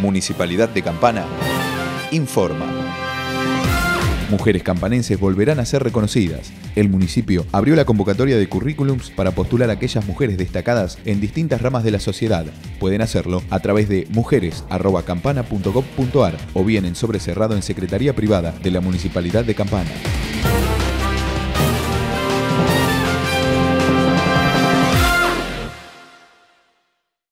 Municipalidad de Campana informa. Mujeres campanenses volverán a ser reconocidas. El municipio abrió la convocatoria de currículums para postular a aquellas mujeres destacadas en distintas ramas de la sociedad. Pueden hacerlo a través de mujeres@campana.gov.ar o bien en sobre cerrado en Secretaría Privada de la Municipalidad de Campana.